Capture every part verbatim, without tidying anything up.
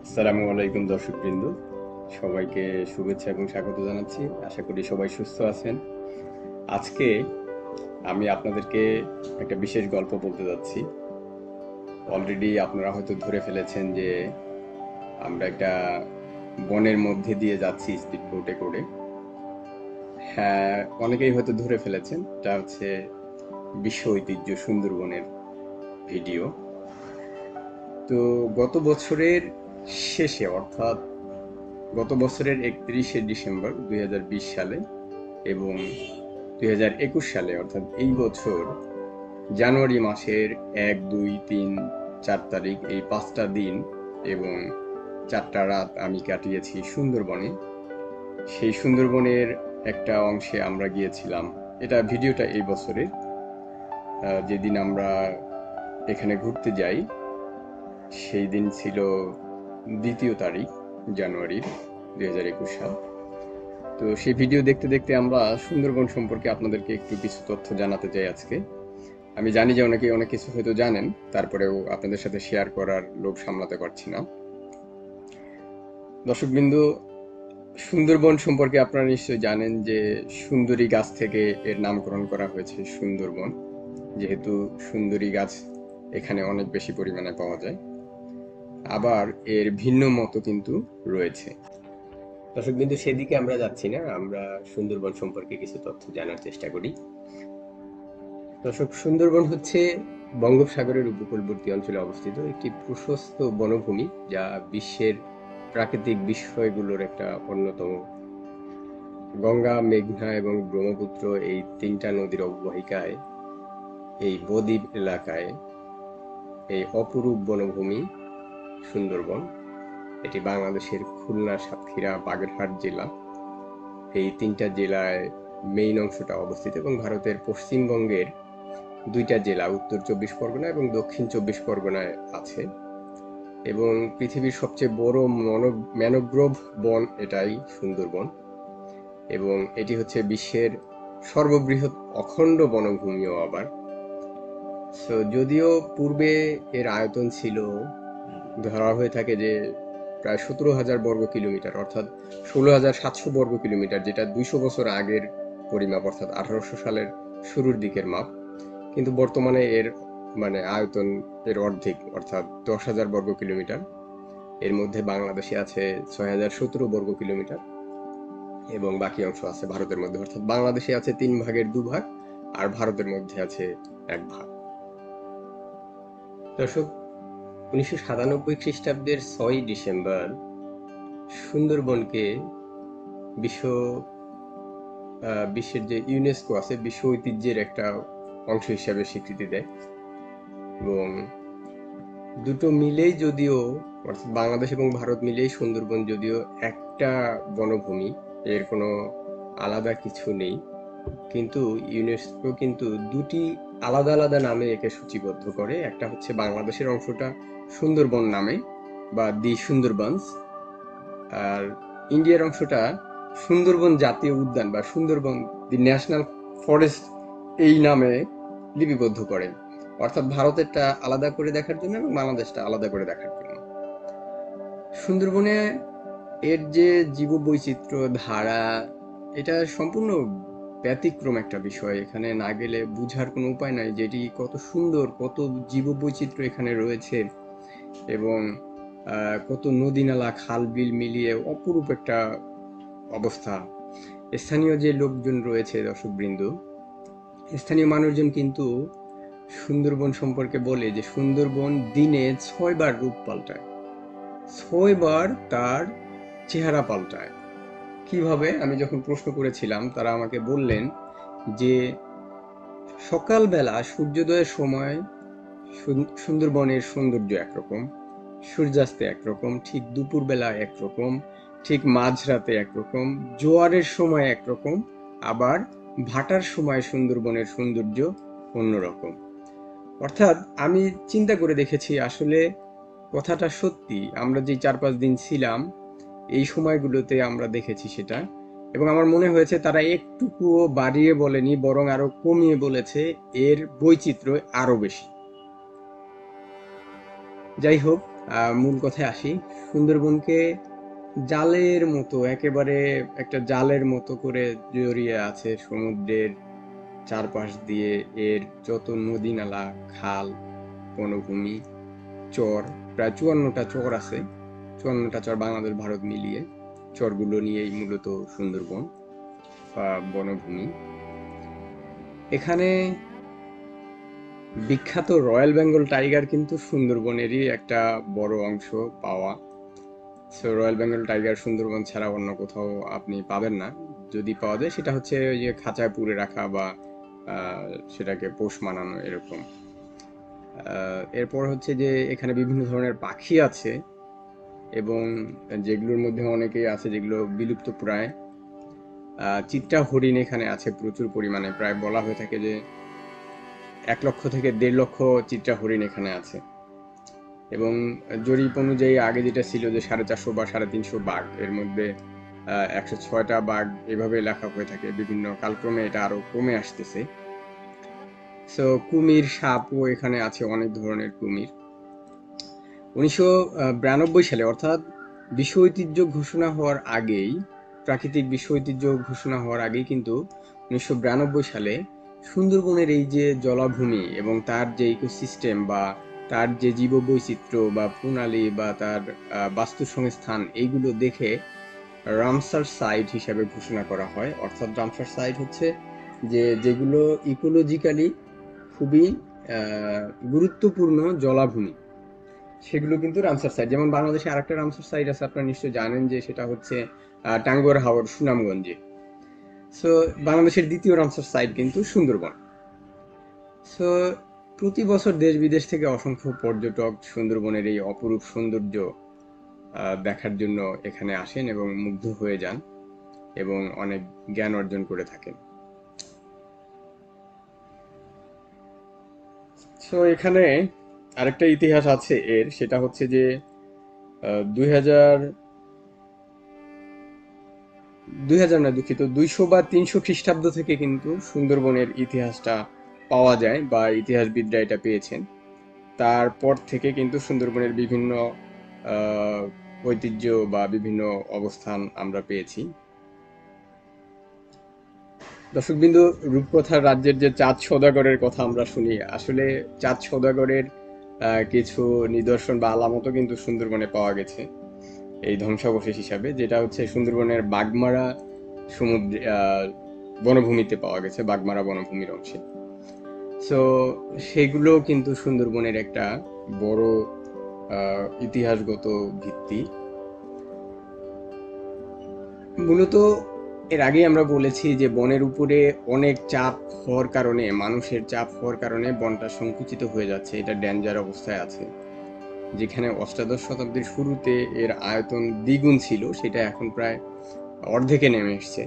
আসসালামু আলাইকুম দর্শকবৃন্দ, সবাইকে শুভেচ্ছা এবং স্বাগত জানাচ্ছি। আশা করি সবাই সুস্থ আছেন। আজকে আমি আপনাদেরকে একটা বিশেষ গল্প বলতে যাচ্ছি। অলরেডি আপনারা হয়তো ধরে ফেলেছেন যে আমরা একটা বনের মধ্যে দিয়ে যাচ্ছি স্পিড বোটে করে। হ্যাঁ, অনেকেই হয়তো ধরে ফেলেছেন এটা হচ্ছে বিশ্ব ঐতিহ্য সুন্দরবনের ভিডিও। তো গত বছরের শেষে, অর্থাৎ গত বছরের একত্রিশে ডিসেম্বর দুই হাজার বিশ সালে এবং দুই হাজার একুশ সালে, অর্থাৎ এই বছর জানুয়ারি মাসের এক দুই তিন চার তারিখ, এই পাঁচটা দিন এবং চারটা রাত আমি কাটিয়েছি সুন্দরবনে। সেই সুন্দরবনের একটা অংশে আমরা গিয়েছিলাম। এটা ভিডিওটা এই বছরের। যেদিন আমরা এখানে ঘুরতে যাই সেই দিন ছিল দ্বিতীয় তারিখ জানুয়ারির দুই হাজার একুশ সাল। তো সেই ভিডিও দেখতে দেখতে আমরা সুন্দরবন সম্পর্কে আপনাদেরকে একটু কিছু তথ্য জানাতে চাই আজকে। আমি জানি যে অনেকে অনেক কিছু হয়তো জানেন, তারপরেও আপনাদের সাথে শেয়ার করার লোভ সামলাতে পারছি না। দর্শকবিন্দু, সুন্দরবন সম্পর্কে আপনারা নিশ্চয়ই জানেন যে সুন্দরী গাছ থেকে এর নামকরণ করা হয়েছে সুন্দরবন, যেহেতু সুন্দরী গাছ এখানে অনেক বেশি পরিমাণে পাওয়া যায়। আবার এর ভিন্ন মতো কিন্তু রয়েছে। দর্শকবিন্দু, সেদিকে আমরা যাচ্ছি না, আমরা সুন্দরবন সম্পর্কে কিছু তথ্য জানার চেষ্টা করি। দর্শক, সুন্দরবন হচ্ছে বঙ্গোপসাগরের উপকূলবর্তী অঞ্চলে অবস্থিত একটি প্রশস্ত বনভূমি, যা বিশ্বের প্রাকৃতিক বিস্ময়গুলোর একটা অন্যতম। গঙ্গা, মেঘনা এবং ব্রহ্মপুত্র এই তিনটা নদীর অববাহিকায় এই বদ্বীপ এলাকায় এই অপরূপ বনভূমি সুন্দরবন। এটি বাংলাদেশের খুলনা, সাতক্ষীরা, বাগেরহাট জেলা, এই তিনটা জেলায় মেইন অংশটা অবস্থিত এবং ভারতের পশ্চিমবঙ্গের দুইটা জেলা, উত্তর চব্বিশ পরগনা এবং দক্ষিণ চব্বিশ পরগনায় আছে। এবং পৃথিবীর সবচেয়ে বড় ম্যানগ্রোভ বন এটাই সুন্দরবন, এবং এটি হচ্ছে বিশ্বের সর্ববৃহৎ অখণ্ড বনভূমিও আবার। সো যদিও পূর্বে এর আয়তন ছিল, ধরা হয়ে থাকে যে প্রায় সতেরো হাজার বর্গ কিলোমিটার, অর্থাৎ ষোলো হাজার সাতশো বর্গ কিলোমিটার, যেটা দুইশো বছর আগের পরিমাপ, অর্থাৎ আঠারোশো সালের শুরুর দিকের মাপ। কিন্তু বর্তমানে এর মানে আয়তন এর অর্ধেক, অর্থাৎ দশ হাজার বর্গ কিলোমিটার। এর মধ্যে বাংলাদেশে আছে ছয় হাজার সতেরো বর্গ কিলোমিটার এবং বাকি অংশ আছে ভারতের মধ্যে, অর্থাৎ বাংলাদেশে আছে তিন ভাগের দু ভাগ আর ভারতের মধ্যে আছে এক ভাগ। দর্শক, উনিশশো সাতানব্বই খ্রিস্টাব্দের ছয় ডিসেম্বর সুন্দরবনকে বিশ্ব বিশ্বের যে ইউনেস্কো আছে, বিশ্ব ঐতিহ্যের একটা অংশ হিসাবে স্বীকৃতি দেয়। এবং দুটো মিলেই, যদিও অর্থাৎ বাংলাদেশ এবং ভারত মিলেই সুন্দরবন যদিও একটা বনভূমি, এর কোনো আলাদা কিছু নেই, কিন্তু ইউনেস্কো কিন্তু দুটি আলাদা আলাদা নামে একে সূচিবদ্ধ করে। একটা হচ্ছে বাংলাদেশের অংশটা সুন্দরবন নামে বা দি সুন্দরবনস, আর ইন্ডিয়ার অংশটা সুন্দরবন জাতীয় উদ্যান বা সুন্দরবন দি ন্যাশনাল ফরেস্ট এই নামে লিপিবদ্ধ করেন, অর্থাৎ ভারতেরটা আলাদা করে দেখার জন্য এবং বাংলাদেশটা আলাদা করে দেখার জন্য। সুন্দরবনে এর যে জীববৈচিত্র্য ধারা, এটা সম্পূর্ণ ব্যতিক্রম একটা বিষয়। এখানে না গেলে বুঝার কোনো উপায় নাই যে এটি কত সুন্দর, কত জীববৈচিত্র্য এখানে রয়েছে এবং কত নদী নালা খাল বিল মিলিয়ে অপরূপ একটা অবস্থা। স্থানীয় যে লোকজন রয়েছে, দর্শকবৃন্দ, স্থানীয় মানুষজন কিন্তু সুন্দরবন সম্পর্কে বলে যে সুন্দরবন দিনে ছয় বার রূপ পাল্টায়, ছয় বার তার চেহারা পাল্টায়। কিভাবে? আমি যখন প্রশ্ন করেছিলাম, তারা আমাকে বললেন যে সকালবেলা সূর্যোদয়ের সময় সুন্দরবনের সৌন্দর্য একরকম, সূর্যাস্তে একরকম, ঠিক দুপুরবেলা একরকম, ঠিক মাঝরাতে একরকম, জোয়ারের সময় একরকম, আবার ভাটার সময় সুন্দরবনের সৌন্দর্য অন্যরকম। অর্থাৎ আমি চিন্তা করে দেখেছি, আসলে কথাটা সত্যি। আমরা যে চার পাঁচ দিন ছিলাম এই সময়গুলোতে আমরা দেখেছি সেটা, এবং আমার মনে হয়েছে তারা একটুকুও বাড়িয়ে বলেনি, বরং আরো কমিয়ে বলেছে, এর বৈচিত্র্য আরো বেশি। যাই হোক, আহ, মূল কথায় আসি। সুন্দরবনকে জালের মতো, একেবারে একটা জালের মতো করে জড়িয়ে আছে সমুদ্রের চারপাশ দিয়ে। এর যত নদী নালা, খাল, বনভূমি, চর, প্রায় চুয়ান্নটা চর আছে। চুয়ান্নটা চর বাংলাদেশ ভারত মিলিয়ে, চরগুলো নিয়েই মূলত সুন্দরবন বা বনভূমি। এখানে বিখ্যাত রয়্যাল বেঙ্গল টাইগার কিন্তু সুন্দরবনেরই একটা বড় অংশ পাওয়া। So royal Bengal tiger Sundarban ছাড়া অন্য কোথাও আপনি পাবেন না। যদি পাওয়া যায় সেটা হচ্ছে ওই যে খাঁচায় পুরে রাখা বা আহ, সেটাকে পোষ মানানো এরকম। আহ, এরপর হচ্ছে যে এখানে বিভিন্ন ধরনের পাখি আছে, এবং যেগুলোর মধ্যে অনেকেই আছে যেগুলো বিলুপ্ত প্রায়। আহ, চিত্রা হরিণ এখানে আছে প্রচুর পরিমাণে, প্রায় বলা হয়ে থাকে যে এক লক্ষ থেকে দেড় লক্ষ চিত্রা হরিণ এখানে আছে। এবং জরিপ অনুযায়ী আগে যেটা ছিল যে সাড়ে চারশো বা সাড়ে তিনশো বাঘ, এর মধ্যে আহ, একশো ছয়টা বাঘ এভাবে লেখা হয়ে থাকে। বিভিন্ন কালক্রমে এটা আরো কমে আসতেছে। সো কুমির, সাপও এখানে আছে, অনেক ধরনের কুমির। উনিশশো বিরানব্বই সালে, অর্থাৎ বিশ্ব ঐতিহ্য ঘোষণা হওয়ার আগেই, প্রাকৃতিক বিশ্ব ঐতিহ্য ঘোষণা হওয়ার আগেই কিন্তু উনিশশো বিরানব্বই সালে সুন্দরবনের এই যে জলাভূমি এবং তার যে ইকোসিস্টেম বা তার যে জীববৈচিত্র্য বা প্রণালী বা তার আহ, বাস্তু সংস্থান, এইগুলো দেখে রামসার সাইট হিসাবে ঘোষণা করা হয়। অর্থাৎ রামসার সাইট হচ্ছে যে যেগুলো ইকোলজিক্যালি খুবই আহ, গুরুত্বপূর্ণ জলাভূমি, সেগুলো কিন্তু রামসার সাইট। যেমন বাংলাদেশে আরেকটা রামসার সাইট আছে, আপনারা নিশ্চয়ই জানেন, যে সেটা হচ্ছে আহ, টাঙ্গুয়ার হাওর, সুনামগঞ্জে। সো বাংলাদেশের দ্বিতীয় রামসার সাইট কিন্তু সুন্দরবন। সো প্রতি বছর দেশ বিদেশ থেকে অসংখ্য পর্যটক সুন্দরবনের এই অপরূপ সৌন্দর্য আহ, দেখার জন্য এখানে আসেন এবং মুগ্ধ হয়ে যান এবং অনেক জ্ঞান অর্জন করে থাকেন। সো এখানে আরেকটা ইতিহাস আছে এর, সেটা হচ্ছে যে দুই হাজার দুই হাজার না, দুঃখিত, দুইশো বা তিনশো খ্রিস্টাব্দ থেকে কিন্তু সুন্দরবনের ইতিহাসটা পাওয়া যায় বা ইতিহাসবিদরা এটা পেয়েছেন। তারপর থেকে কিন্তু সুন্দরবনের বিভিন্ন আহ, ঐতিহ্য বা বিভিন্ন অবস্থান আমরা পেয়েছি। দর্শকবিন্দু, রূপকথার রাজ্যের যে চাঁদ সওদাগরের কথা আমরা শুনি, আসলে চাঁদ সওদাগরের আহ, কিছু নিদর্শন বা আলামতও কিন্তু সুন্দরবনে পাওয়া গেছে এই ধ্বংসাবশেষ হিসাবে, যেটা হচ্ছে সুন্দরবনের বাগমারা সমুদ্র আহ, বনভূমিতে পাওয়া গেছে, বাগমারা বনভূমির অংশে। সো সেগুলো কিন্তু সুন্দরবনের একটা বড় আহ, ইতিহাসগত ভিত্তি। মূলত এর আগে আমরা বলেছি যে বনের উপরে অনেক চাপ হওয়ার কারণে, মানুষের চাপ হওয়ার কারণে বনটা সংকুচিত হয়ে যাচ্ছে, এটা ডেঞ্জার অবস্থায় আছে। যেখানে অষ্টাদশ শতাব্দীর শুরুতে এর আয়তন দ্বিগুণ ছিল, সেটা এখন প্রায় অর্ধেকে নেমে এসছে।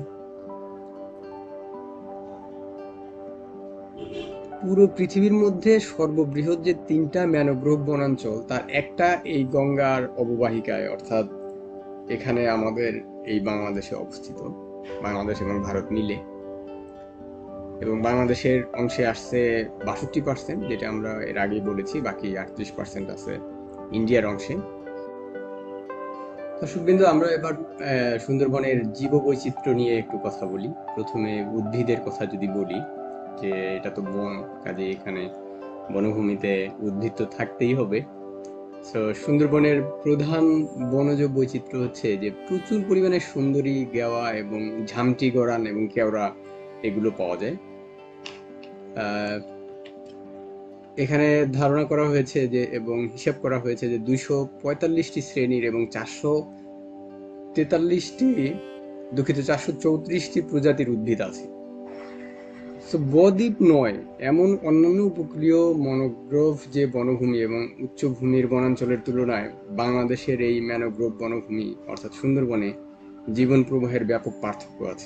পুরো পৃথিবীর মধ্যে সর্ববৃহৎ যে তিনটা ম্যানগ্রোভ বনাঞ্চল, তার একটা এই গঙ্গার অববাহিকায়, অর্থাৎ এখানে আমাদের এই বাংলাদেশে অবস্থিত, বাংলাদেশ এবং ভারত মিলে। এবং বাংলাদেশের অংশে আসছে বাষট্টি পার্সেন্ট, যেটা আমরা এর আগেই বলেছি, বাকি আটত্রিশ পার্সেন্ট আছে ইন্ডিয়ার অংশে। দর্শকবৃন্দ, আমরা এবার আহ, সুন্দরবনের জীববৈচিত্র্য নিয়ে একটু কথা বলি। প্রথমে উদ্ভিদের কথা যদি বলি, যে এটা তো বন, কাজে এখানে বনভূমিতে উদ্ভিদ তো থাকতেই হবে। তো সুন্দরবনের প্রধান বনজ বৈচিত্র্য হচ্ছে যে প্রচুর পরিমাণে সুন্দরী গেওয়া এবং ঝামটি গরান এবং কেওড়া, এগুলো পাওয়া যায়। আহ, এখানে ধারণা করা হয়েছে যে এবং হিসাব করা হয়েছে যে দুইশো পঁয়তাল্লিশটি শ্রেণীর এবং চারশো তেতাল্লিশটি, দুঃখিত, চারশো চৌত্রিশটি প্রজাতির উদ্ভিদ আছে। তো বদ্বীপ নয়, এমন অন্যান্য উপকূলীয় ম্যানগ্রোভ যে বনভূমি এবং উচ্চভূমির বনাঞ্চলের তুলনায় বাংলাদেশের এই ম্যানগ্রোভ বনভূমি অর্থাৎ সুন্দরবনে জীবন প্রবাহের ব্যাপক পার্থক্য আছে।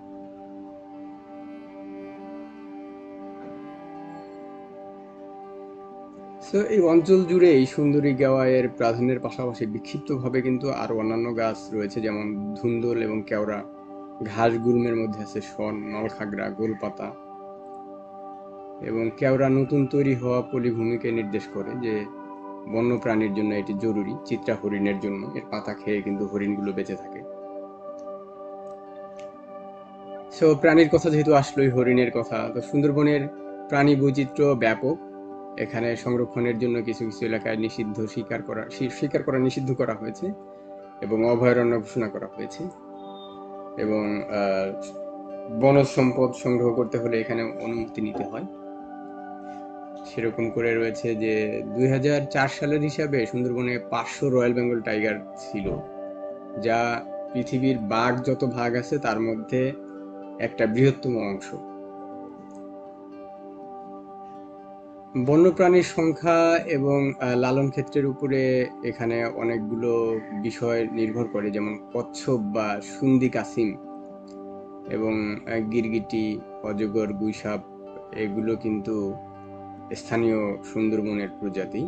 তো এই অঞ্চল জুড়ে এই সুন্দরী গেওয়ায়ের প্রাধান্যের পাশাপাশি বিক্ষিপ্তভাবে কিন্তু আরো অন্যান্য গাছ রয়েছে, যেমন ধুন্দল এবং কেওড়া। ঘাস গুল্মের মধ্যে আছে শন, নলখাগড়া, গোলপাতা। এবং কেওড়া নতুন তৈরি হওয়া পলিভূমিকে নির্দেশ করে, যে বন্য প্রাণীর জন্য এটি জরুরি। চিত্রা হরিণের জন্য, এর পাতা খেয়ে কিন্তু হরিণগুলো বেঁচে থাকে। সো প্রাণীর কথা যেহেতু আসলোই, হরিণের কথা, তো সুন্দরবনের প্রাণী বৈচিত্র্য ব্যাপক। এখানে সংরক্ষণের জন্য কিছু কিছু এলাকায় নিষিদ্ধ শিকার করা শিকার করা নিষিদ্ধ করা হয়েছে এবং অভয়ারণ্য ঘোষণা করা হয়েছে। এবং বনজ সম্পদ সংগ্রহ করতে হলে এখানে অনুমতি নিতে হয়। সেরকম করে রয়েছে যে দুই হাজার চার সালের হিসাবে সুন্দরবনে পাঁচশো রয়্যাল বেঙ্গল টাইগার ছিল, যা পৃথিবীর বাঘ যত ভাগ আছে তার মধ্যে একটা বৃহত্তম অংশ। বন্যপ্রাণীর সংখ্যা এবং লালন ক্ষেত্রের উপরে এখানে অনেকগুলো বিষয় নির্ভর করে, যেমন কচ্ছপ বা সুন্দি কাসিম এবং গিরগিটি, অজগর, গুইসাপ এগুলো কিন্তু স্থানীয় সুন্দরবনের প্রজাতি।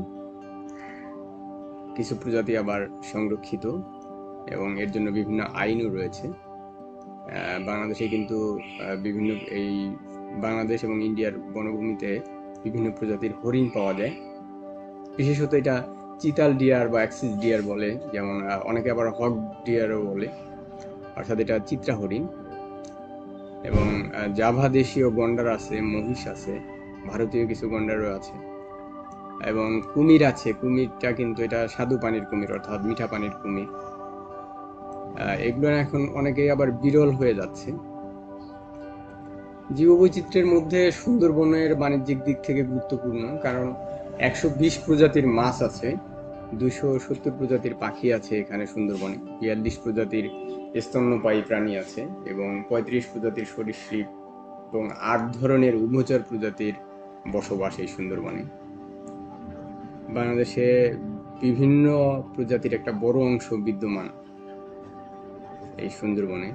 কিছু প্রজাতি আবার সংরক্ষিত এবং এর জন্য বিভিন্ন আইনও রয়েছে। বাংলাদেশে কিন্তু বিভিন্ন এই বাংলাদেশ এবং ইন্ডিয়ার বনভূমিতে বিভিন্ন প্রজাতির হরিণ পাওয়া যায়। বিশেষত এটা চিতাল ডিয়ার বা অ্যাক্সিস ডিয়ার বলে, যেমন অনেকে আবার হক ডিয়ারও বলে, অর্থাৎ এটা চিত্রা হরিণ। এবং জাভা দেশীয় গন্ডার আছে, মহিষ আছে, ভারতীয় কিছু গন্ডারও আছে, এবং কুমির আছে। কুমিরটা কিন্তু এটা স্বাদু পানির কুমির, অর্থাৎ মিঠা পানির কুমির। এগুলো এখন অনেকেই আবার বিরল হয়ে যাচ্ছে। জীববৈচিত্র্যের মধ্যে সুন্দরবনের বাণিজ্যিক দিক থেকে গুরুত্বপূর্ণ, কারণ একশো বিশ প্রজাতির মাছ আছে, দুইশো সত্তর প্রজাতির পাখি আছে এখানে সুন্দরবনে, বিয়াল্লিশ প্রজাতির স্তন্যপায়ী প্রাণী আছে এবং পঁয়ত্রিশ প্রজাতির সরীসৃপ এবং আট ধরনের উভচর প্রজাতির বসবাস এই সুন্দরবনে। বাংলাদেশে বিভিন্ন প্রজাতির একটা বড় অংশ বিদ্যমান এই সুন্দরবনে।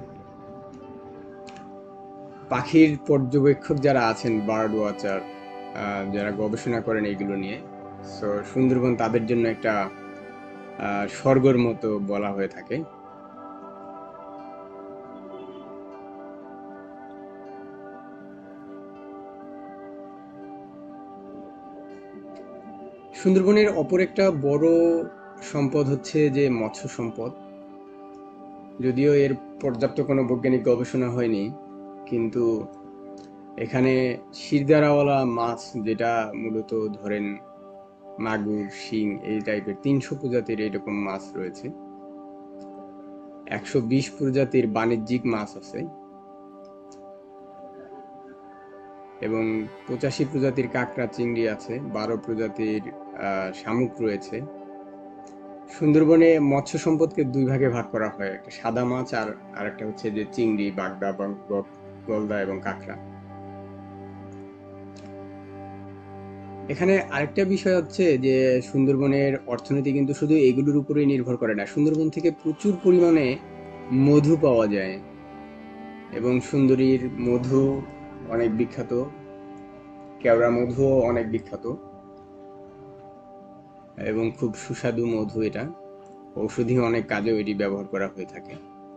পাখির পর্যবেক্ষক যারা আছেন, বার্ড ওয়াচার, যারা গবেষণা করেন এইগুলো নিয়ে, সো সুন্দরবন তাদের জন্য একটা স্বর্গের মতো বলা হয়ে থাকে। সুন্দরবনের অপর একটা বড় সম্পদ হচ্ছে যে মৎস্য সম্পদ। যদিও এর পর্যাপ্ত কোনো বৈজ্ঞানিক গবেষণা হয়নি, কিন্তু এখানে শিরদাঁড়াওয়ালা মাছ, যেটা মূলত ধরেন মাগুর, শিং এই টাইপের তিনশো প্রজাতির এরকম মাছ রয়েছে। একশো বিশ প্রজাতির বাণিজ্যিক মাছ আছে এবং পঁচাশি প্রজাতির কাঁকড়া, চিংড়ি আছে, বারো প্রজাতির শামুক রয়েছে। সুন্দরবনে মৎস্য সম্পদকে দুই ভাগে ভাগ করা হয়, একটা সাদা মাছ আর আরেকটা হচ্ছে যে চিংড়ি, বাগদা, গলদা এবং কাঁকড়া। এখানে আরেকটা বিষয় হচ্ছে যে সুন্দরবনের অর্থনীতি কিন্তু শুধু এগুলোর উপরেই নির্ভর করে না। সুন্দরবন থেকে প্রচুর পরিমাণে মধু পাওয়া যায় এবং সুন্দরীর মধু অনেক বিখ্যাত, কেওড়া মধুও অনেক বিখ্যাত এবং খুব সুস্বাদু মধু। এটা ঔষধি অনেক কাজেও এটি ব্যবহার করা হয়ে থাকে।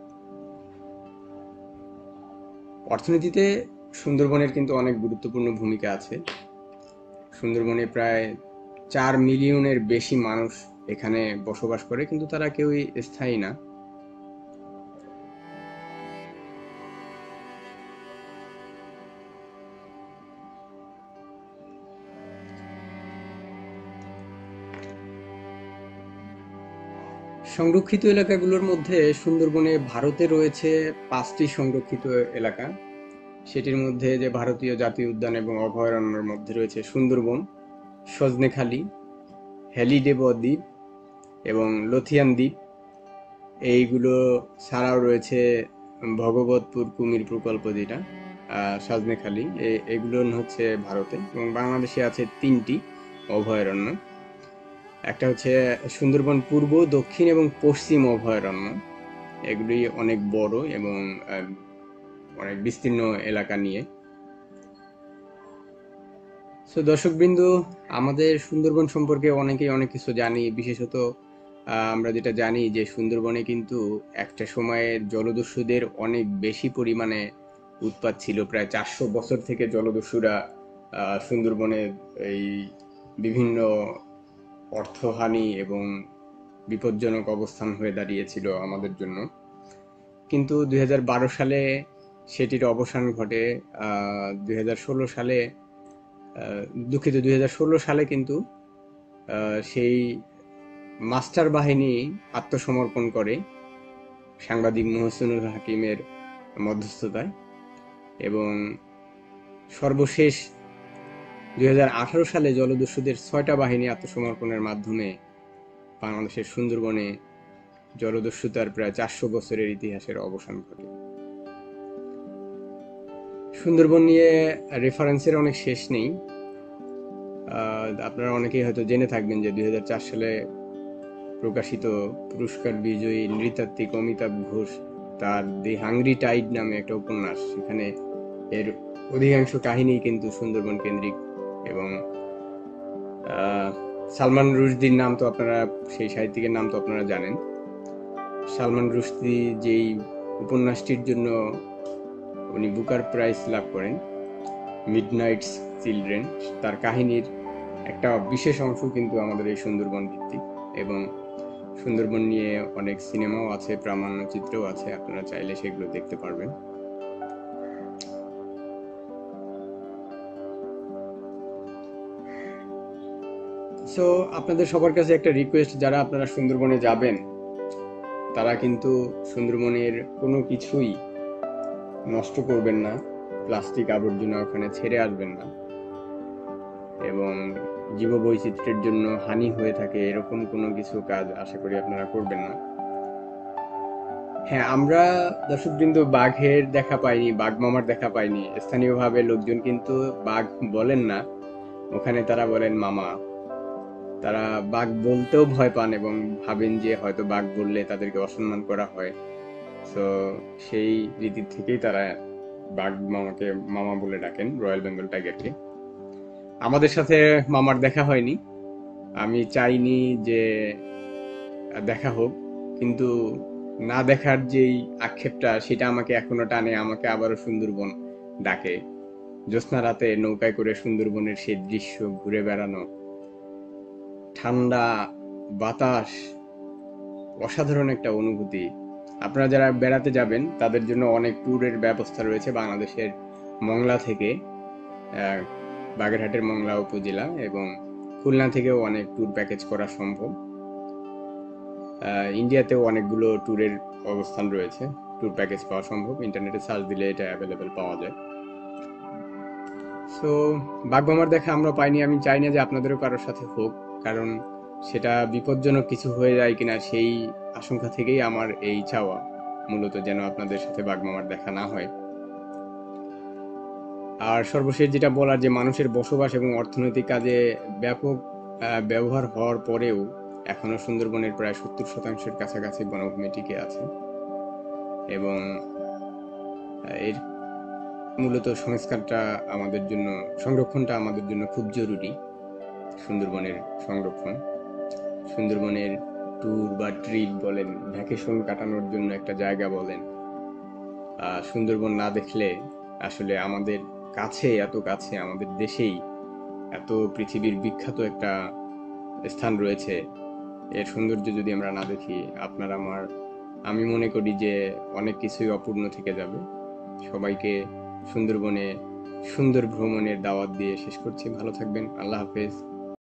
অর্থনীতিতে সুন্দরবনের কিন্তু অনেক গুরুত্বপূর্ণ ভূমিকা আছে। সুন্দরবনে প্রায় চার মিলিয়নের বেশি মানুষ এখানে বসবাস করে, কিন্তু তারা কেউই স্থায়ী না। সংরক্ষিত এলাকাগুলোর মধ্যে সুন্দরবনে ভারতে রয়েছে পাঁচটি সংরক্ষিত এলাকা। সেটির মধ্যে যে ভারতীয় জাতীয় উদ্যান এবং অভয়ারণ্যের মধ্যে রয়েছে সুন্দরবন, সজনেখালি, হেলিডেব দ্বীপ এবং লথিয়ান দ্বীপ। এইগুলো ছাড়াও রয়েছে ভগবতপুর কুমির প্রকল্প, যেটা সজনেখালি, এগুলো হচ্ছে ভারতে। এবং বাংলাদেশে আছে তিনটি অভয়ারণ্য। একটা হচ্ছে সুন্দরবন পূর্ব, দক্ষিণ এবং পশ্চিম অভয়ারণ্য। এগুলি অনেক বড় এবং অনেক বিস্তীর্ণ এলাকা নিয়ে। সো দর্শকবৃন্দ, আমাদের সুন্দরবন সম্পর্কে অনেকেই অনেক কিছু জানি। বিশেষত আমরা যেটা জানি যে সুন্দরবনে কিন্তু একটা সময়ে জলদস্যুদের অনেক বেশি পরিমাণে উৎপাত ছিল। প্রায় চারশো বছর থেকে জলদস্যুরা সুন্দরবনে এই বিভিন্ন অর্থহানি এবং বিপজ্জনক অবস্থান হয়ে দাঁড়িয়েছিল আমাদের জন্য। কিন্তু দুই হাজার বারো সালে সেটির অবসান ঘটে। দুই হাজার ষোলো সালে দুঃখিত দুই হাজার ষোলো সালে কিন্তু সেই মাস্টার বাহিনী আত্মসমর্পণ করে সাংবাদিক মোহসিনুল হাকিমের মধ্যস্থতায়, এবং সর্বশেষ দুই হাজার আঠারো সালে জলদস্যুদের ছয়টা বাহিনী আত্মসমর্পণের মাধ্যমে বাংলাদেশের সুন্দরবনে জলদস্যুতার প্রায় চারশো বছরের ইতিহাসের অবসান ঘটে। সুন্দরবন নিয়ে রেফারেন্সের অনেক শেষ নেই। আপনারা অনেকেই হয়তো জেনে থাকবেন যে দুই হাজার চার সালে প্রকাশিত পুরস্কার বিজয়ী নৃতাত্ত্বিক অমিতাভ ঘোষ তার দি হাংরি টাইড নামে একটা উপন্যাস, সেখানে এর অধিকাংশ কাহিনী কিন্তু সুন্দরবন কেন্দ্রিক। এবং সালমান রুশদির নাম তো আপনারা, সেই সাহিত্যিকের নাম তো আপনারা জানেন। সালমান রুশদি যেই উপন্যাসটির জন্য উনি বুকার প্রাইজ লাভ করেন, মিডনাইটস চিলড্রেন, তার কাহিনীর একটা বিশেষ অংশ কিন্তু আমাদের এই সুন্দরবন ভিত্তিক। এবং সুন্দরবন নিয়ে অনেক সিনেমাও আছে, প্রামাণ্যচিত্রও আছে, আপনারা চাইলে সেগুলো দেখতে পারবেন। সো আপনাদের সবার কাছে একটা রিকোয়েস্ট, যারা আপনারা সুন্দরবনে যাবেন তারা কিন্তু সুন্দরবনের কোনো কিছুই নষ্ট করবেন না, প্লাস্টিক আবর্জনা ওখানে ছেড়ে আসবেন না, এবং জীববৈচিত্র্যের জন্য হানি হয়ে থাকে এরকম কোনো কিছু কাজ আশা করি আপনারা করবেন না। হ্যাঁ, আমরা দর্শকবৃন্দ বাঘের দেখা পাইনি, বাঘ মামার দেখা পাইনি। স্থানীয়ভাবে লোকজন কিন্তু বাঘ বলেন না, ওখানে তারা বলেন মামা। তারা বাঘ বলতেও ভয় পান এবং ভাবেন যে হয়তো বাঘ বললে তাদেরকে অসম্মান করা হয়। তো সেই রীতি থেকেই তারা বাঘ মামাকে মামা বলে ডাকেন, রয়্যাল বেঙ্গল টাইগারকে। আমাদের সাথে মামার দেখা হয়নি, আমি চাইনি যে দেখা হোক, কিন্তু না দেখার যেই আক্ষেপটা সেটা আমাকে এখনো টানে, আমাকে আবারও সুন্দরবন ডাকে। জ্যোৎস্না রাতে নৌকায় করে সুন্দরবনের সেই দৃশ্য ঘুরে বেড়ানো, ঠান্ডা বাতাস, অসাধারণ একটা অনুভূতি। আপনারা যারা বেড়াতে যাবেন তাদের জন্য অনেক ট্যুরের ব্যবস্থা রয়েছে বাংলাদেশের মংলা থেকে, বাগেরহাটের মংলা উপজেলা এবং খুলনা থেকেও অনেক ট্যুর প্যাকেজ করা সম্ভব। ইন্ডিয়াতেও অনেকগুলো ট্যুরের অবস্থান রয়েছে, ট্যুর প্যাকেজ পাওয়া সম্ভব, ইন্টারনেটে সার্চ দিলে এটা অ্যাভেলেবেল পাওয়া যায়। সো বাঘমামার দেখা আমরা পাইনি, আমি চাই না যে আপনাদেরও কারোর সাথে হোক, কারণ সেটা বিপজ্জনক কিছু হয়ে যায় কিনা সেই আশঙ্কা থেকেই আমার এই চাওয়া মূলত, যেন আপনাদের সাথে বাঘমামার দেখা না হয়। আর সর্বশেষ যেটা বলার, যে মানুষের বসবাস এবং অর্থনৈতিক কাজে ব্যাপক ব্যবহার হওয়ার পরেও এখনো সুন্দরবনের প্রায় সত্তর শতাংশের কাছাকাছি বনভূমি টিকে আছে, এবং এর মূলত সংস্কারটা আমাদের জন্য, সংরক্ষণটা আমাদের জন্য খুব জরুরি। সুন্দরবনের সংরক্ষণ, সুন্দরবনের ট্যুর বা ট্রিপ বলেন, ভ্যাকেশন কাটানোর জন্য একটা জায়গা বলেন, সুন্দরবন না দেখলে আসলে আমাদের কাছে, এত কাছে আমাদের দেশেই এত পৃথিবীর বিখ্যাত একটা স্থান রয়েছে, এর সৌন্দর্য যদি আমরা না দেখি, আপনার আমার, আমি মনে করি যে অনেক কিছুই অপূর্ণ থেকে যাবে। সবাইকে সুন্দরবনে সুন্দর ভ্রমণের দাওয়াত দিয়ে শেষ করছি। ভালো থাকবেন, আল্লাহ হাফেজ।